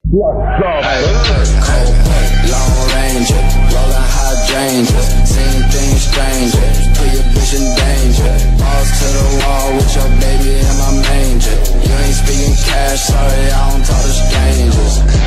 What's up? Cold Long Ranger, rolling hydrangeas, seen things stranger, put your bitch in danger. Balls to the wall with your baby in my manger. You ain't speaking cash, sorry, I don't talk to strangers.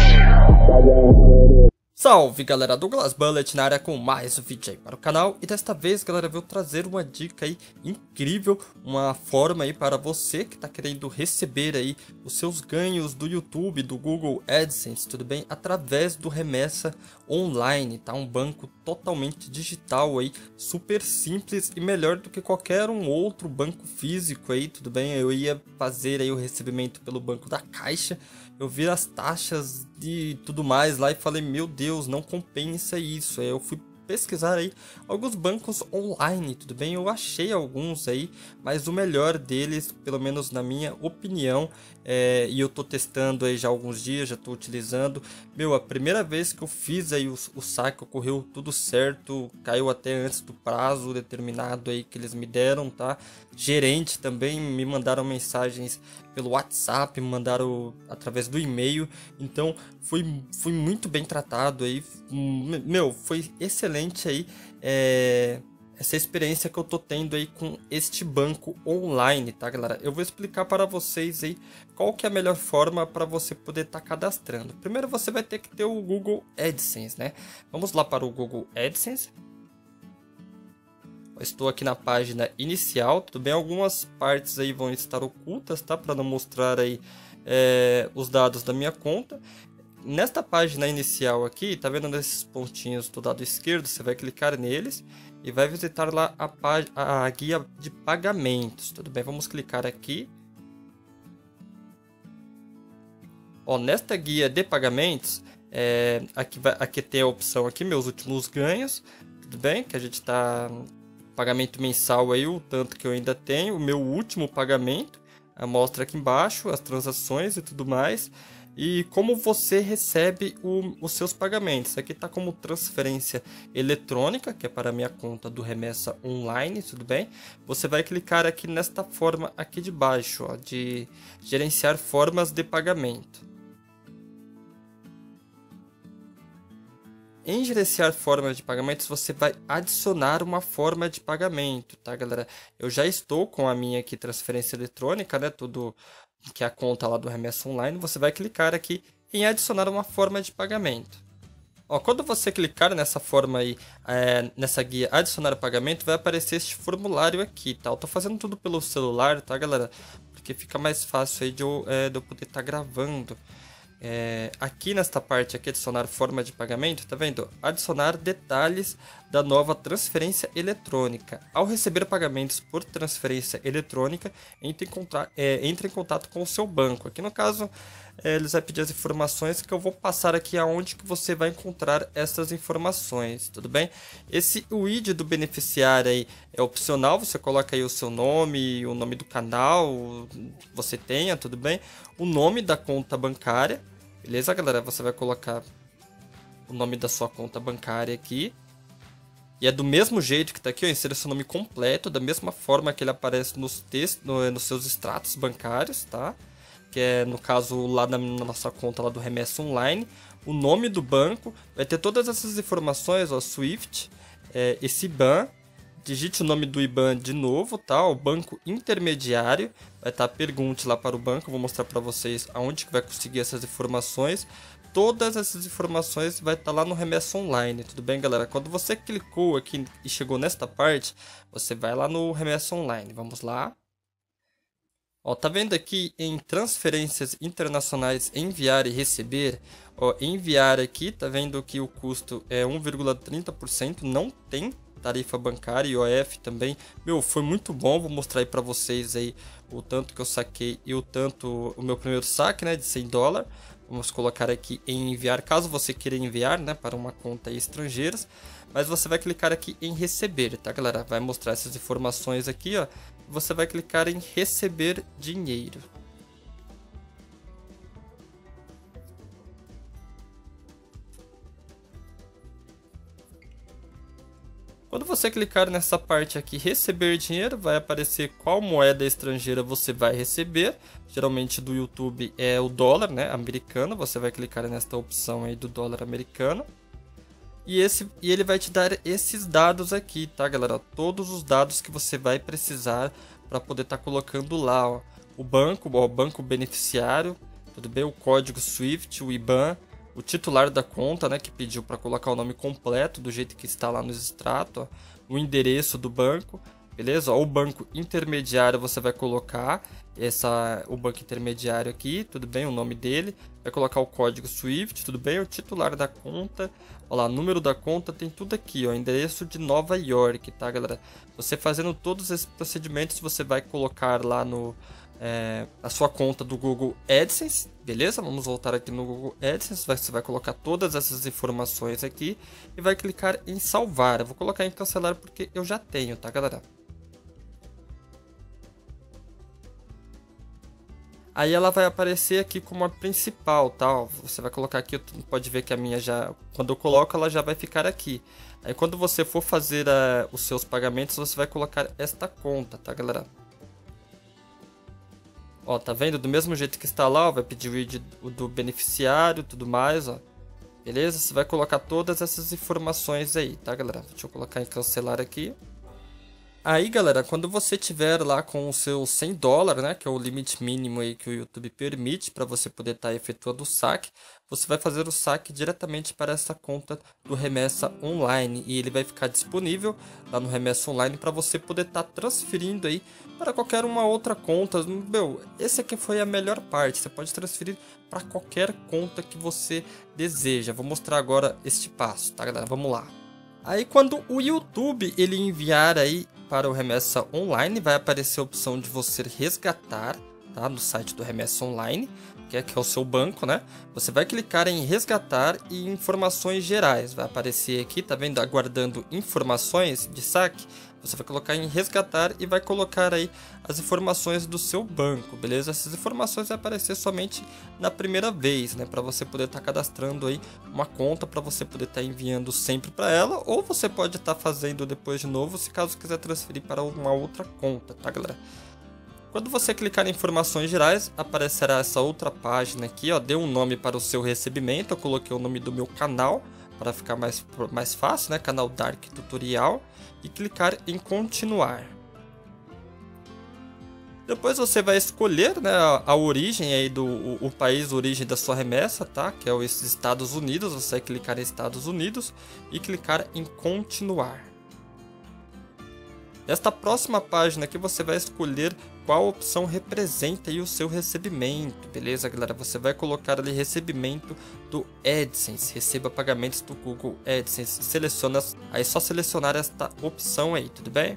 Salve galera, Douglas Bullet na área com mais um vídeo aí para o canal. E desta vez galera, eu vou trazer uma dica aí incrível, uma forma aí para você que está querendo receber aí os seus ganhos do YouTube, do Google AdSense, tudo bem? Através do Remessa Online, tá? Um banco totalmente digital aí, super simples e melhor do que qualquer um outro banco físico aí, tudo bem? Eu ia fazer aí o recebimento pelo banco da Caixa, eu vi as taxas de tudo mais lá e falei, meu Deus, não compensa isso. Aí eu fui pesquisar aí alguns bancos online, tudo bem? Eu achei alguns aí, mas o melhor deles, pelo menos na minha opinião, e eu tô testando aí já há alguns dias, já tô utilizando. Meu, a primeira vez que eu fiz aí o saque, ocorreu tudo certo, caiu até antes do prazo determinado aí que eles me deram, tá? Gerente também me mandaram mensagens pelo WhatsApp, me mandaram através do e-mail, então fui muito bem tratado aí, meu, foi excelente aí, essa experiência que eu tô tendo aí com este banco online, tá galera? Eu vou explicar para vocês aí qual que é a melhor forma para você poder estar cadastrando. Primeiro você vai ter que ter o Google AdSense, né? Vamos lá para o Google AdSense. Estou aqui na página inicial, tudo bem? Algumas partes aí vão estar ocultas, tá? Para não mostrar aí os dados da minha conta. Nesta página inicial aqui, tá vendo nesses pontinhos do lado esquerdo? Você vai clicar neles e vai visitar lá a guia de pagamentos, tudo bem? Vamos clicar aqui. Ó, nesta guia de pagamentos, aqui tem a opção aqui, meus últimos ganhos, tudo bem? Que a gente tá... Pagamento mensal aí, o tanto que eu ainda tenho, o meu último pagamento, mostra aqui embaixo as transações e tudo mais, e como você recebe os seus pagamentos. Aqui está como transferência eletrônica, que é para a minha conta do Remessa Online, tudo bem? Você vai clicar aqui nesta forma aqui de baixo, ó, de gerenciar formas de pagamento. Em gerenciar formas de pagamentos, você vai adicionar uma forma de pagamento, tá, galera? Eu já estou com a minha aqui transferência eletrônica, né? Tudo que é a conta lá do Remessa Online. Você vai clicar aqui em adicionar uma forma de pagamento. Ó, quando você clicar nessa forma aí, nessa guia adicionar pagamento, vai aparecer este formulário aqui, tá? Eu tô fazendo tudo pelo celular, tá, galera? Porque fica mais fácil aí de eu poder estar gravando. Aqui nesta parte aqui, adicionar forma de pagamento, tá vendo? Adicionar detalhes da nova transferência eletrônica. Ao receber pagamentos por transferência eletrônica, entre em contato com o seu banco. Aqui no caso, eles vão pedir as informações que eu vou passar aqui aonde que você vai encontrar essas informações, tudo bem? O ID do beneficiário aí é opcional, você coloca aí o seu nome, o nome do canal, você tenha, tudo bem? O nome da conta bancária. Beleza, galera? Você vai colocar o nome da sua conta bancária aqui. E é do mesmo jeito que está aqui, ó, insira seu nome completo, da mesma forma que ele aparece nos seus extratos bancários, tá? Que é, no caso, lá na nossa conta lá do Remessa Online. O nome do banco, vai ter todas essas informações, ó, Swift, esse IBAN. Digite o nome do IBAN de novo, tá? O banco intermediário. Vai estar pergunte lá para o banco. Eu vou mostrar para vocês aonde que vai conseguir essas informações. Todas essas informações vai estar lá no Remessa Online, tudo bem, galera? Quando você clicou aqui e chegou nesta parte, você vai lá no Remessa Online. Vamos lá. Ó, tá vendo aqui em transferências internacionais enviar e receber? Ó, enviar aqui, tá vendo que o custo é 1,30%, não tem tarifa bancária e IOF também. Meu, foi muito bom, vou mostrar aí para vocês aí o tanto que eu saquei e o meu primeiro saque, né, de $100. Vamos colocar aqui em enviar, caso você queira enviar, né, para uma conta aí estrangeiras. Mas você vai clicar aqui em receber, tá, galera? Vai mostrar essas informações aqui, ó. Você vai clicar em receber dinheiro. Quando você clicar nessa parte aqui, receber dinheiro, vai aparecer qual moeda estrangeira você vai receber. Geralmente do YouTube é o dólar, né, americano. Você vai clicar nesta opção aí do dólar americano. E ele vai te dar esses dados aqui, tá, galera? Todos os dados que você vai precisar para poder estar colocando lá, ó. O banco beneficiário, tudo bem? O código SWIFT, o IBAN, o titular da conta, né, que pediu para colocar o nome completo do jeito que está lá no extrato, ó, o endereço do banco, beleza? Ó, o banco intermediário você vai colocar o banco intermediário aqui, tudo bem? O nome dele, vai colocar o código SWIFT, tudo bem? O titular da conta, ó lá, número da conta, tem tudo aqui, ó, endereço de Nova York, tá, galera? Você fazendo todos esses procedimentos, você vai colocar lá no a sua conta do Google AdSense, beleza? Vamos voltar aqui no Google AdSense, você vai colocar todas essas informações aqui e vai clicar em salvar. Eu vou colocar em cancelar porque eu já tenho, tá, galera? Aí ela vai aparecer aqui como a principal, tá? Você vai colocar aqui, pode ver que a minha já, quando eu coloco, ela já vai ficar aqui. Aí quando você for fazer os seus pagamentos, você vai colocar esta conta, tá, galera? Ó, tá vendo? Do mesmo jeito que está lá, ó, vai pedir o ID do beneficiário, tudo mais, ó. Beleza? Você vai colocar todas essas informações aí, tá, galera? Deixa eu colocar em cancelar aqui. Aí, galera, quando você tiver lá com o seu $100, né, que é o limite mínimo aí que o YouTube permite para você poder estar efetuando o saque, você vai fazer o saque diretamente para essa conta do Remessa Online e ele vai ficar disponível lá no Remessa Online para você poder estar transferindo aí para qualquer uma outra conta. Meu, esse aqui foi a melhor parte, você pode transferir para qualquer conta que você deseja. Vou mostrar agora este passo, tá, galera? Vamos lá. Aí quando o YouTube ele enviar aí para o Remessa Online, vai aparecer a opção de você resgatar, tá, no site do Remessa Online, que é o seu banco, né? Você vai clicar em resgatar e informações gerais, vai aparecer aqui, tá vendo? Aguardando informações de saque. Você vai colocar em resgatar e vai colocar aí as informações do seu banco, beleza? Essas informações vão aparecer somente na primeira vez, né? Para você poder estar cadastrando aí uma conta, para você poder estar enviando sempre para ela, ou você pode estar fazendo depois de novo, se caso quiser transferir para uma outra conta, tá, galera? Quando você clicar em informações gerais, aparecerá essa outra página aqui, ó, dê um nome para o seu recebimento. Eu coloquei o nome do meu canal para ficar mais fácil, né? Canal Dark Tutorial, e clicar em continuar. Depois você vai escolher, né, a origem aí o país origem da sua remessa, tá? Que é os Estados Unidos. Você vai clicar em Estados Unidos e clicar em continuar. Nesta próxima página aqui você vai escolher qual opção representa aí o seu recebimento, beleza, galera? Você vai colocar ali recebimento do AdSense, receba pagamentos do Google AdSense, seleciona, aí é só selecionar esta opção aí, tudo bem?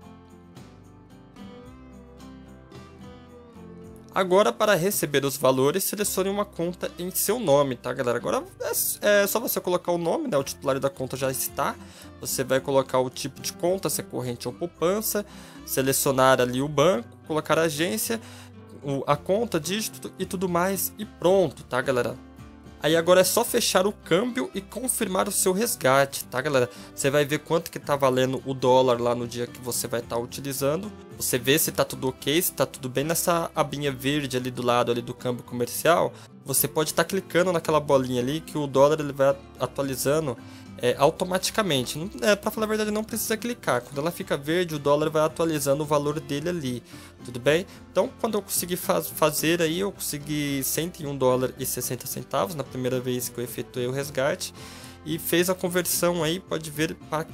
Agora, para receber os valores, selecione uma conta em seu nome, tá, galera? Agora é só você colocar o nome, né? O titular da conta já está. Você vai colocar o tipo de conta, se é corrente ou poupança, selecionar ali o banco, colocar a agência, a conta, dígito e tudo mais e pronto, tá, galera? Aí agora é só fechar o câmbio e confirmar o seu resgate, tá, galera? Você vai ver quanto que tá valendo o dólar lá no dia que você vai estar utilizando. Você vê se tá tudo ok, se tá tudo bem nessa abinha verde ali do lado ali do câmbio comercial. Você pode estar clicando naquela bolinha ali que o dólar ele vai atualizando automaticamente. Para falar a verdade, não precisa clicar. Quando ela fica verde, o dólar vai atualizando o valor dele ali, tudo bem? Então, quando eu consegui fazer aí, eu consegui $101,60 na primeira vez que eu efetuei o resgate. E fez a conversão aí, pode ver, para R$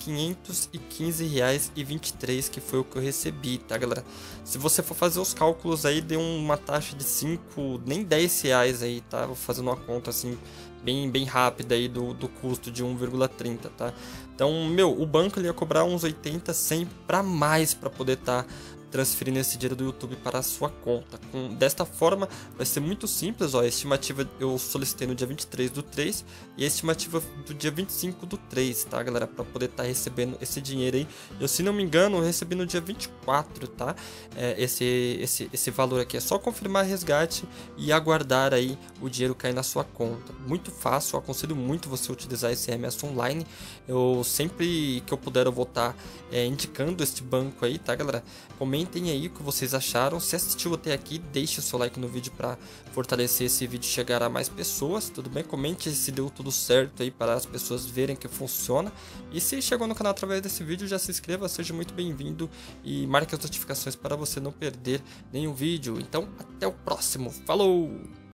515,23, que foi o que eu recebi, tá, galera? Se você for fazer os cálculos aí, deu uma taxa de 5, nem R$10 aí, tá? Vou fazendo uma conta assim, bem rápida aí do custo de 1,30, tá? Então, meu, o banco ele ia cobrar uns 80, 100 para mais para poder estar transferindo esse dinheiro do YouTube para a sua conta. Desta forma vai ser muito simples, ó, a estimativa eu solicitei no dia 23/3 e a estimativa do dia 25/3, tá, galera, para poder estar recebendo esse dinheiro aí. Eu, se não me engano, eu recebi no dia 24, tá? Esse valor aqui é só confirmar resgate e aguardar aí o dinheiro cair na sua conta. Muito fácil, eu aconselho muito você utilizar esse remessa online. Eu sempre que eu puder eu vou estar indicando este banco aí, tá, galera? Comentem aí o que vocês acharam. Se assistiu até aqui, deixe o seu like no vídeo para fortalecer esse vídeo, chegar a mais pessoas, tudo bem? Comente se deu tudo certo aí para as pessoas verem que funciona. E se chegou no canal através desse vídeo, já se inscreva, seja muito bem-vindo e marque as notificações para você não perder nenhum vídeo. Então, até o próximo. Falou!